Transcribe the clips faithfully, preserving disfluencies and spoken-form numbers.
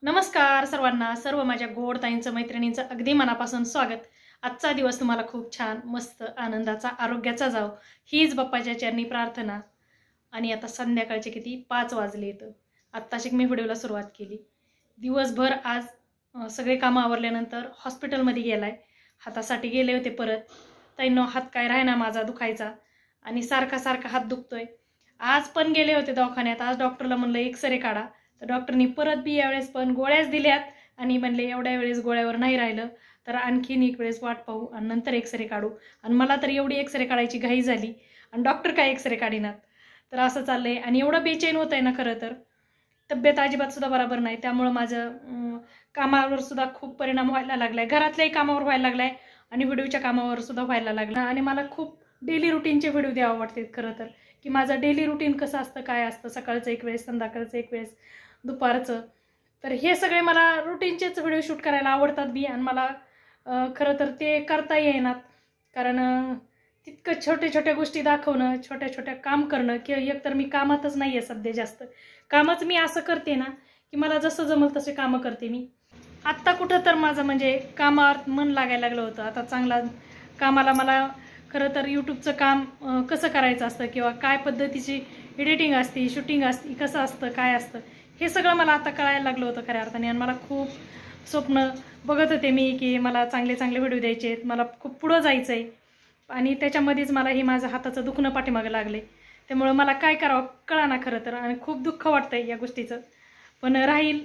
नमस्कार सर्वांना, सर्व माझ्या गोड ताईंचं मैत्रिणींचं अगदी मनापासून स्वागत। आजचा दिवस तुम्हाला खूप छान, मस्त, आनंदाचा, आरोग्याचा जाव हीच बाप्पाच्या चरणी प्रार्थना। आणि आता संध्याकाळचे किती पाच वाजले आहेत। आत्ताच मी व्हिडिओला सुरुवात केली। दिवसभर आज सगळे कामं आवरल्यानंतर हॉस्पिटलमध्ये गेलाय, हातासाठी गेले होते परत। ताईंनो हात काय राहिना माझा दुखायचा आणि सारखा सारखा हात दुखतोय। आज पण गेले होते दवाखान्यात, आज डॉक्टरला म्हणलं एक्सरे काढा, तर डॉक्टरनी परत बी यावेळेस पण गोळ्याच दिल्यात आणि म्हणले एवढ्या वेळेस गोळ्यावर नाही राहिलं तर आणखीन एक वेळेस वाट पाहू आणि नंतर एक्सरे काढू। आणि मला तर एवढी एक्सरे काढायची घाई झाली आणि डॉक्टर काय एक्सरे काढिनात, तर असं चाललंय। आणि एवढं बेचैन होत आहे ना, खरं तर तब्येत अजिबात सुद्धा बरोबर नाही, त्यामुळे माझं कामावर सुद्धा खूप परिणाम व्हायला लागलाय, घरातल्याही कामावर व्हायला लागलाय आणि व्हिडिओच्या कामावर सुद्धा व्हायला लागला। आणि मला खूप डेली रुटीनचे व्हिडिओ द्यावं वाटते खरं तर, की माझं डेली रुटीन कसं असतं, काय असतं, सकाळचं एक वेळेस, संध्याकाळचं एक वेळेस, दुपारचं। तर हे सगळे मला रुटीनचेच व्हिडिओ शूट करायला आवडतात बी आणि मला खरं तर ते करता येईनात, कारण तितकं छोट्या छोट्या गोष्टी दाखवणं, छोट्या छोट्या काम करणं, की एकतर मी कामातच नाही आहे सध्या जास्त। कामच मी असं करते ना की मला जसं जमल तसे कामं करते मी। आत्ता कुठं तर माझं म्हणजे कामावर मन लागायला लागलं होतं। आता चांगला कामाला मला खरं तर यूट्यूबचं काम कसं करायचं असतं किंवा काय पद्धतीची एडिटिंग असते, शूटिंग असते, कसं असतं, काय असतं, हे सगळं मला आता कळायला लागलं होतं खऱ्या अर्थाने। आणि मला खूप स्वप्न बघत होते मी की मला चांगले चांगले व्हिडिओ द्यायचे आहेत, मला खूप पुढं जायचं आहे। आणि त्याच्यामध्येच मला हे माझं हाताचं दुखणं पाठीमागं लागले, त्यामुळं मला काय करावं कळाना खरं तर, आणि खूप दुःख वाटतंय या गोष्टीचं। पण राहील,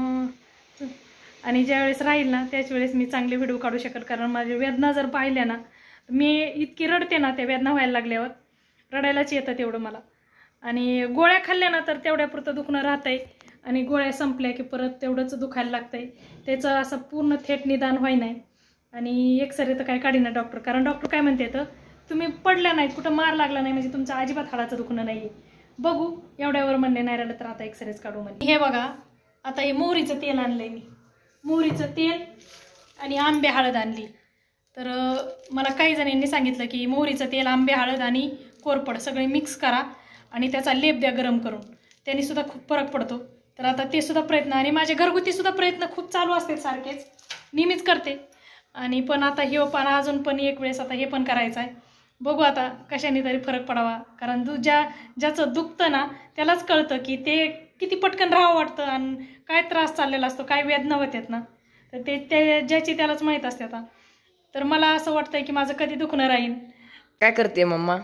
आणि ज्यावेळेस राहील ना त्याच वेळेस मी चांगले व्हिडिओ काढू शकेल, कारण माझ्या वेदना जर पाहिल्या ना मी इतकी रडते ना, त्या वेदना व्हायला लागल्यावर रडायलाच येतं तेवढं मला। आणि गोळ्या खाल्ल्या ना तर तेवढ्यापुरतं दुखणं राहतंय, आणि गोळ्या संपल्या की परत तेवढंच दुखायला लागतंय, त्याचं असं पूर्ण थेट निदान व्हाय नाही। आणि एक्सरे तर काय काढीना डॉक्टर, कारण डॉक्टर काय म्हणते तर तुम्ही पडल्या नाहीत, कुठं मार लागला नाही म्हणजे तुमचं अजिबात हाडाचं दुखणं नाही आहे, बघू एवढ्यावर म्हणणे नाही राहिलं तर आता एक्सरेच काढू म्हणजे। हे बघा, आता हे मोहरीचं तेल आणलंय मी, मोहरीचं तेल आणि आंबे हळद आणली। तर मला काही जणांनी सांगितलं की मोहरीचं तेल, आंबे हळद आणि कोरपड सगळे मिक्स करा आणि त्याचा लेप द्या गरम करून, त्याने सुद्धा खूप फरक पडतो। तर आता ते सुद्धा प्रयत्न, आणि माझे घरगुती सुद्धा प्रयत्न खूप चालू असतात, सारखेच नेहमीच करते। आणि पण आता हे पण अजून पण एक वेळेस आता हे पण करायचं आहे, बघू आता कशाने तरी फरक पडावा, कारण दु ज्या ज्याचं दुखतं ना त्यालाच कळतं की ते किती पटकन राहावं वाटतं आणि काय त्रास चाललेला असतो, काय वेदना होत्यात ना, तर ते त्या ज्याची त्यालाच माहीत असते आता। तर मला असं वाटतंय की माझं कधी दुखणं राहील। काय करते मम्मा?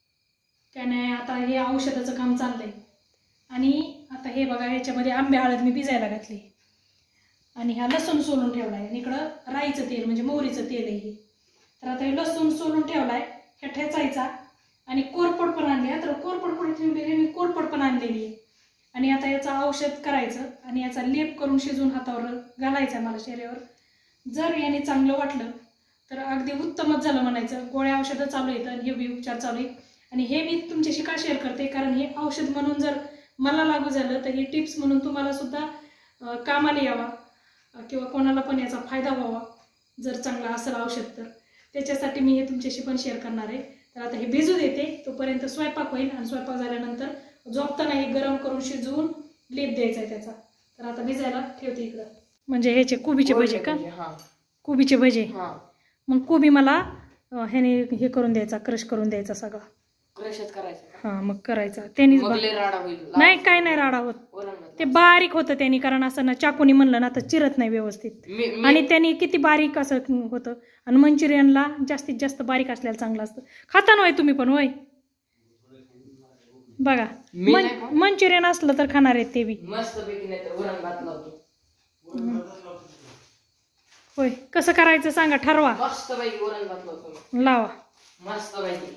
काय नाही, आता हे औषधाचं काम चाललंय। आणि आता हे बघा, ह्याच्यामध्ये आंबे हळद मी भिजायला घातली आणि ह्या लसूण सोलून ठेवलाय, आणि इकडं राईचं तेल म्हणजे मोहरीचं तेल आहे हे। तर आता हे लसूण सोलून ठेवलाय, हे ठेचायचा, आणि कोरपड पण आणली, तर कोरपड पण ठेवलेली मी, कोरपड पण आणलेली आहे। आणि आता याचं औषध करायचं आणि याचा लेप करून शिजवून हातावर घालायचा मला शरीरावर। जर याने चांगलं वाटलं तर अगदी उत्तमच झालं म्हणायचं। गोळ्या औषधं चालू आहेत आणि हे बी उपचार चालू आहेत, आणि हे मी तुमच्याशी का शेअर करते, कारण हे औषध म्हणून जर मला लागू झालं तर हे टिप्स म्हणून तुम्हाला सुद्धा कामाला यावा, किंवा कोणाला पण याचा फायदा व्हावा जर चांगला असेल औषध, तर त्याच्यासाठी मी हे तुमच्याशी पण शेअर करणार आहे। तर आता हे भिजू देते, तोपर्यंत स्वयंपाक होईल, आणि स्वयंपाक झाल्यानंतर झोपताना हे गरम करून शिजवून लेप द्यायचा आहे त्याचा। तर आता भिजायला ठेवते इकडं। म्हणजे ह्याचे कोबीचे भजे का? कोबीचे भजे, मग कोबी मला ह्याने हे करून द्यायचा, क्रश करून द्यायचा सगळा, क्रशच करायचं। हा मग करायचा त्यानेच, नाही काय नाही राडा होत, ते बारीक होतं त्याने, कारण असं ना चाकूनी म्हणलं ना तर चिरत नाही व्यवस्थित, आणि त्याने किती बारीक असं होतं। आणि मंचुरियनला जास्तीत जास्त बारीक असलेलं चांगलं असतं। खाता ना होय तुम्ही पण? होय बघा, मंचुरियन असलं तर खाणार आहेत ते बी मस्त पैकी, नाही तर वरण भात लावतो। होय, कसं करायचं सांगा, ठरवा, मस्त पैकी वरण भात लावतो, लावा मस्त पैकी।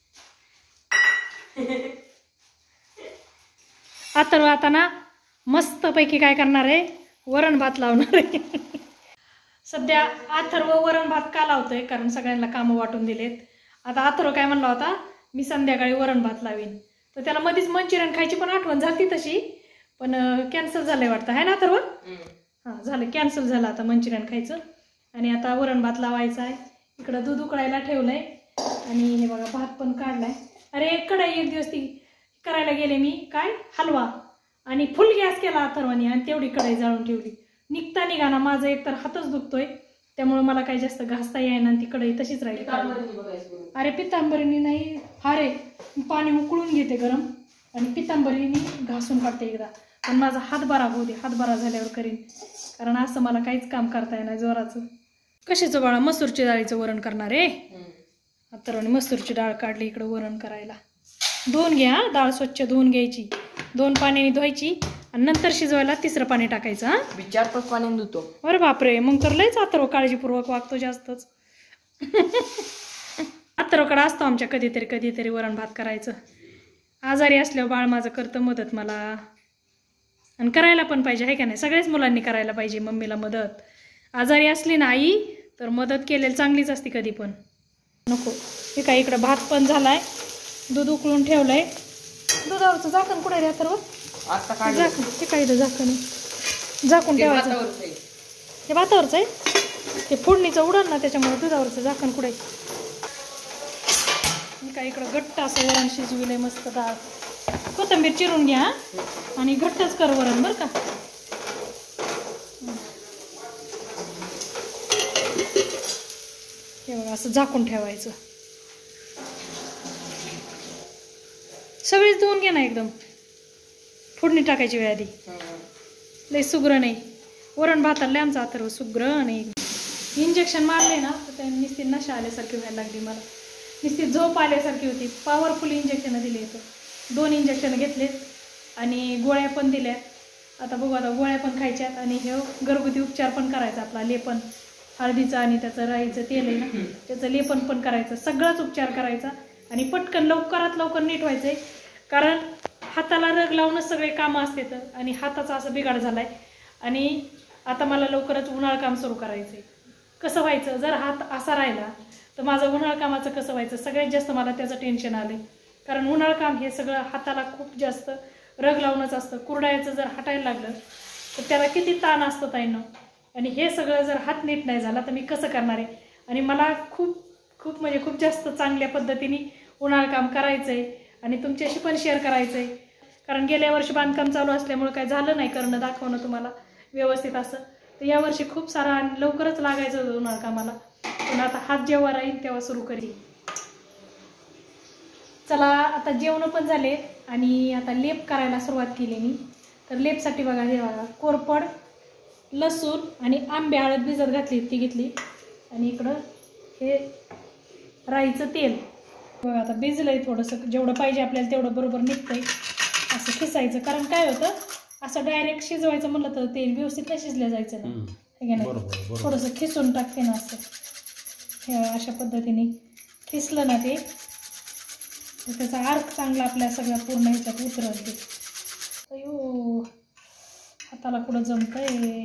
आता आता ना मस्त पैकी काय करणार आहे, वरण भात लावणार आहे। सध्या अथर्व वरण भात का लावतोय, कारण सगळ्यांना कामं वाटून दिलेत। आता अथर्व काय म्हणला होता, मी संध्याकाळी वरण भात लावीन, तर त्याला मध्येच मंचुरियन खायची पण आठवण झाली तशी, पण कॅन्सल झालंय वाटतं, आहे ना अथर्व? हां झालं, कॅन्सल झालं आता मंचुरियन खायचं, आणि आता वरण भात लावायचा आहे। इकडं दूध उकळायला ठेवलंय, आणि हे बघा भात पण काढलाय। अरे कढई एक दिवस ती करायला गेले मी, काय हलवा, आणि फुल गॅस केला अथर्वानी, आणि तेवढी कढई जाळून ठेवली, निघता निघाना माझं एकतर हातच दुखतोय, त्यामुळे मला काही जास्त घासता येईना आणि ती कढई तशीच राहिली. अरे पितांबरीनी नाही, अरे पाणी उकळून घेते गरम आणि पितांबरीनी घासून काढते एकदा. पण माझा हात बरा होऊ दे, हात बरा झाल्यावर करीन, कारण असं मला काहीच काम करता येणार जोराचं. कशाचं बाळा? मसूरची डाळीचं वरण करणार आहे. आता मसूरची डाळ काढली इकडं वरण करायला. धुवून घ्या, डाळ स्वच्छ धुवून घ्यायची, दोन पाण्याने धुवायची आणि नंतर शिजवायला तिसरं पाणी टाकायचं. हा चार पाच पाण्याने धुतो. अरे बापरे, मग तर लयच अथर्व काळजीपूर्वक वागतो जास्तच. अथर्वकडे असतो आमच्या कधीतरी कधीतरी वरण भात करायचं. आजारी असल्यावर बाळ माझं करतं मदत मला, आणि करायला पण पाहिजे आहे का नाही? सगळ्याच मुलांनी करायला पाहिजे मम्मीला मदत. आजारी असली ना आई तर मदत केलेली चांगलीच असते कधी पण. नको हे काय, इकडं भात पण झालाय, दूध उकळून ठेवलंय. दुधावरचं झाकण कुठे रे तर झाकण ते काय झाकण झाकून ठेवायचं. हे भातावरचं आहे, ते फोडणीचं उडण ना, त्याच्यामुळे दुधावरचं झाकण कुठे. काय इकडं घट्ट असं वरण शिजविलंय मस्त. डाळ कोथिंबीर चिरून घ्या आणि घट्टच कर वरण बरं का. हे बघा असं झाकून ठेवायचं. सगळीच धुवून घे ना एकदम, फोडणी टाकायची वेळ आधी. लय सुग्र नाही वरण भाताला, आमचा अथर्व सुग्र नाही. इंजेक्शन मारले ना तर त्या नुसती नशा आल्यासारखी व्हायला लागली मला, नुसती झोप आल्यासारखी होती. पॉवरफुल इंजेक्शन दिले तर दोन इंजेक्शन घेतलेत आणि गोळ्या पण दिल्या. आता बघू, आता गोळ्या पण खायच्यात आणि हे घरगुती उपचार पण करायचा आपला. लेपन हळदीचं आणि त्याचं राईचं तेल आहे ना, त्याचं लेपन पण करायचं. सगळाच उपचार करायचा आणि पटकन लवकरात लवकर नीट व्हायचंय, कारण हाताला रग लावूनच सगळे कामं असते तर, आणि हाताचा असं बिघाड झालाय. आणि आता मला लवकरच उन्हाळ काम सुरू करायचंय. कसं व्हायचं जर हात असा राहिला तर माझं उन्हाळ कामाचं कसं व्हायचं? सगळ्यात जास्त मला त्याचं टेन्शन आलंय, कारण उन्हाळ काम हे सगळं हाताला खूप जास्त रग लावूनच असतं. कुरडायचं जर हटायला लागलं तर त्याला किती ताण असतं ताईंनो, आणि हे सगळं जर हात नीट नाही झाला तर मी कसं करणार आहे? आणि मला खूप खूप म्हणजे खूप जास्त चांगल्या पद्धतीने उन्हाळ काम करायचं आहे आणि तुमच्याशी पण शेअर करायचं आहे, कारण गेल्या वर्षी बांधकाम चालू असल्यामुळे काय झालं नाही करणं, दाखवणं तुम्हाला व्यवस्थित असं. तर यावर्षी खूप सारा आणि लवकरच लागायचं होतं उन्हाळ कामाला, पण आता हात जेव्हा राहील तेव्हा सुरू करीन. चला आता जेवण पण झाले आणि आता लेप करायला सुरुवात केली मी. तर लेपसाठी बघा, हे बघा कोरपड, लसूण आणि आंबे हळद भिजत घातली ती घेतली, आणि इकडं हे राईचं तेल बघा. आता भिजलंय थोडंसं, जेवढं पाहिजे आपल्याला तेवढं बरोबर निघतंय. असं खिसायचं, कारण काय होतं असं डायरेक्ट शिजवायचं म्हणलं तर तेल व्यवस्थित नाही शिजलं जायचं ना, हे नाही थोडंसं खिसून टाकते ना असं. हे अशा पद्धतीने खिसलं ना ते, त्याचा अर्क चांगला आपल्या सगळ्या पूर्ण ह्याच्यात उतरत ते. अयो हाताला कुठं जमतंय.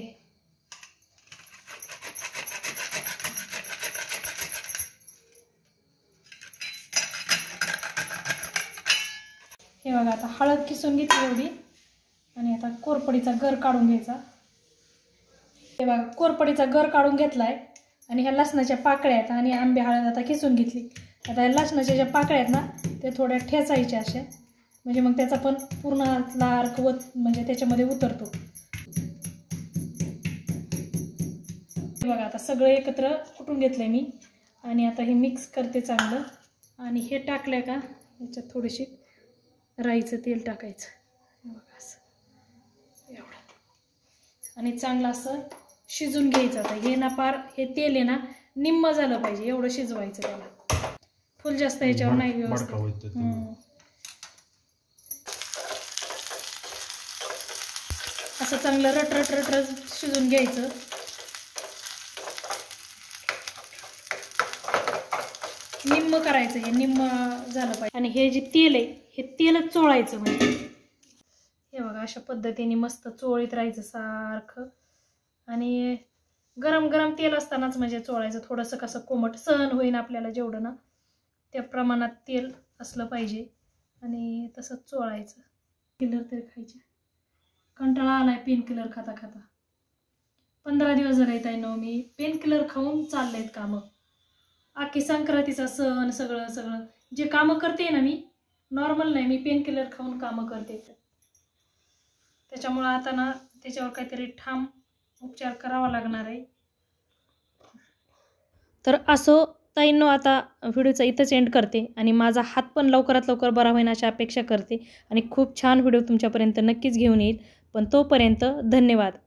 हे बघा आता हळद किसून घेतली एवढी, आणि आता कोरपडीचा गर काढून घ्यायचा. हे बघा कोरपडीचा गर काढून घेतलाय, आणि ह्या लसणाच्या पाकळ्या आहेत आणि आंबे हळद आता किसून घेतली. आता ह्या लसणाच्या ज्या पाकळ्या आहेत ना ते थोड्या ठेचायच्या अशा, म्हणजे मग त्याचा पण पूर्ण अर्क वत म्हणजे त्याच्यामध्ये उतरतो. बघा आता सगळं एकत्र कुटून घेतलंय मी, आणि आता हे मिक्स करते चांगलं. आणि हे टाकलं का याच्यात थोडीशी राईचं तेल टाकायचं बघा असं एवढं, आणि चांगलं असं शिजून घ्यायचं. आता हे ना पार हे तेल आहे ना निम्म झालं पाहिजे एवढं शिजवायचं त्याला, फुल जास्त याच्यावर नाही व्यवस्थित. असं चांगलं रट रट रट रट शिजून घ्यायचं. निम्म करायचं, हे निम्म झालं पाहिजे. आणि हे जे तेल आहे हे तेलच चोळायचं, म्हणजे हे बघा अशा पद्धतीने मस्त चोळीत राहायचं सारखं. आणि गरम गरम तेल असतानाच म्हणजे चोळायचं, थोडंसं कसं कोमट सहन होईन आपल्याला जेवढं ना त्या प्रमाणात तेल असलं पाहिजे, आणि तसंच चोळायचं. किलर तरी खायचे, कंटाळा आलाय पेन किलर खाता खाता. पंधरा दिवस जर येत आहे ना मी पेन किलर खाऊन चाललेत कामं. आखी संक्रांतीचा सण सगळं सगळं जे कामं करते ना मी नॉर्मल नाही, मी पेन किलर खाऊन कामं करते. त्याच्यामुळं आता ना त्याच्यावर काहीतरी ठाम उपचार करावा लागणार आहे. तर असो ताईंनो, आता व्हिडिओचा इथंच एंड करते आणि माझा हात पण लवकरात लवकर बरा होईन अशी अपेक्षा करते आणि खूप छान व्हिडिओ तुमच्यापर्यंत नक्कीच घेऊन येईल. पण तोपर्यंत धन्यवाद.